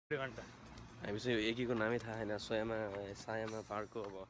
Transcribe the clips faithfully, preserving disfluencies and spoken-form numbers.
घन्टा हामी चाहिँ एकीको नामै थाहा छैन सोयामा सायामा पार्कको अब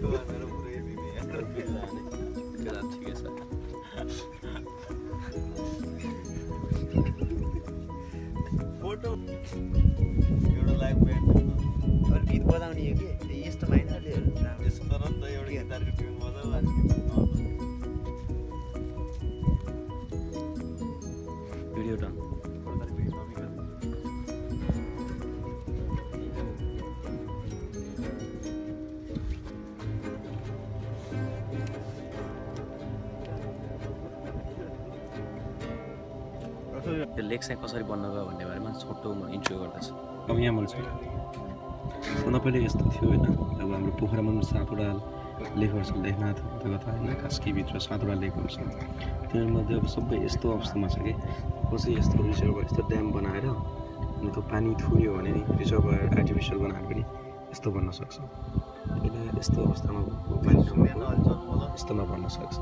ठिकै छ फोटो एउटा लाइभ ब्यान्ड अरू गीत बजाउने हो कि यस्तो भएन अलि यस्तो तर नि त एउटा गिटारको ट्युन मजा लाग्छ भिडियो डन त्यो लेक चाहिँ कसरी बन्न गयो भन्ने बारेमा छोटो म इन्ट्रो गर्दछु अब यहाँ मन छ पहिला यस्तो थियो होइन अब हाम्रो पोखरामा पनि सातवटा लेकहरू छ लेखनाथ कता होइन कास्कीभित्र सातवटा लेकहरू छ तिनीहरूमध्ये अब सबै यस्तो अवस्थामा छ कि कसै यस्तो रिजर्भर यस्तो ड्याम बनाएर अनि त्यो पानी थुन्यो भने नि रिजर्भर आर्टिफिसियल बनाएर पनि यस्तो बन्न सक्छ पहिला यस्तो अवस्थामा पानी यस्तोमा बन्न सक्छ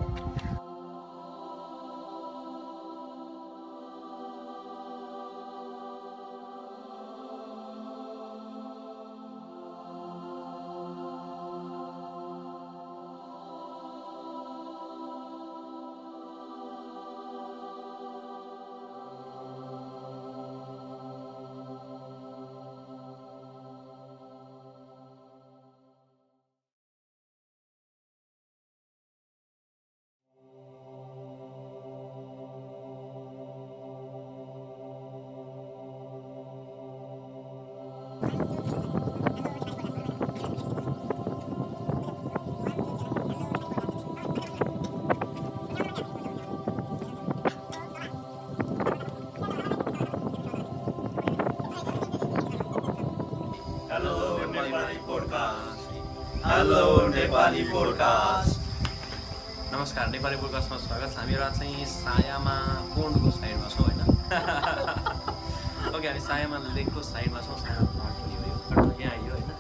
हेलो नेपाली पोडकास्ट नमस्कार नेपाली पोडकास्टमा स्वागत छ हामीहरू चाहिँ सायामा पोन्डको साइडमा छौँ होइन ओके हामी सायामा लेकको साइडमा छौँ सायामा प्लट पनि हो यहाँ आइयो होइन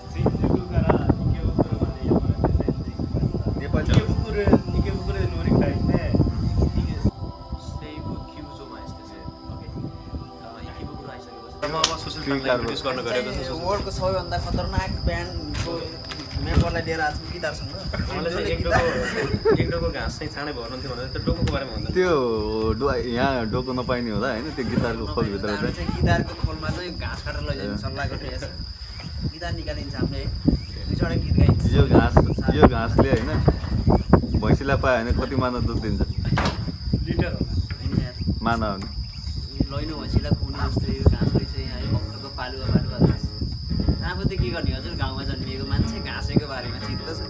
वर्ल्डको सबैभन्दा खतरनाक ब्यान्डको मेम्बरलाई लिएर आज गिटारसँग एक डोको घाँस चाहिँ चाँडै भर्नु थियो भनेर त्यो डोकोको बारेमा भन्दा त्यो डो यहाँ डोको नपाइने होला होइन त्यो गिटारको खोलभित्र चाहिँ गिटारको खोलमा चाहिँ घाँस काटेर लैजाने सल्लाह गरिरहेछ गिटार निकालिन्छ हामीले दुईवटा गीत गाइन्छ यो घाँस यो घाँसले होइन भैँसीलाई पायो भने कति माना दुध दिन्छ लिटर माना लैनो भैँसीलाई खुवाउने जस्तै यो घाँस रहेछ यहाँ मक्काको पालुवा पालुवा घाँस आफू त के गर्ने हजुर गाउँमा जन्मिएको मान्छे घाँसेको बारेमा चित्त छ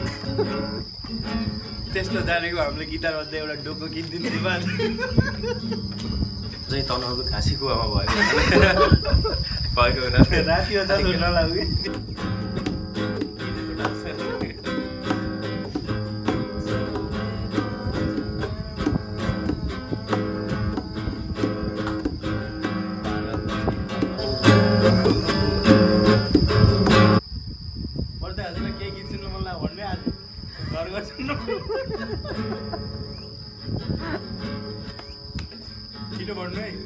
त्यस्तो जानेको हामीले गिटार मध्ये एउटा डोको किनिदिनु बाद चाहिँ तनहुको घाँसीको हावा भएको भएको राति हो त नलाग्यो छिटो भन्नु है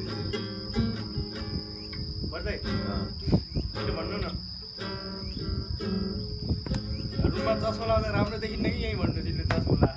पर्दै छिटो भन्नु न रुममा चस्मा लाउँदा राम्रो देखिन्न कि यहीँ भन्नु छिटो चस्मा ला